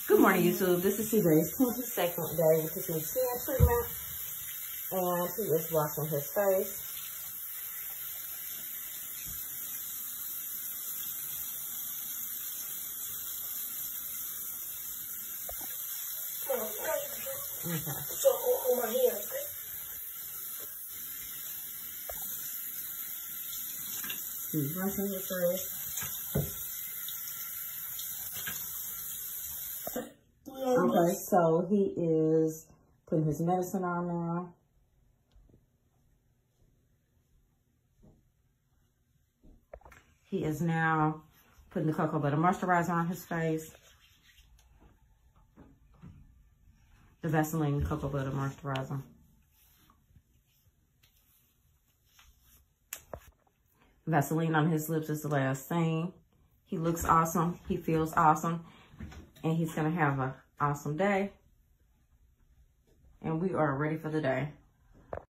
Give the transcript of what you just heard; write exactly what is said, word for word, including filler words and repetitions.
Good morning, YouTube. This is C J's twenty-second day with his new skin treatment. And he is washing his face. Okay. So on my hair. He's washing his face. Okay, so he is putting his medicine on now. He is now putting the cocoa butter moisturizer on his face. The Vaseline cocoa butter moisturizer. Vaseline on his lips is the last thing. He looks awesome. He feels awesome. And he's going to have an awesome day. And we are ready for the day.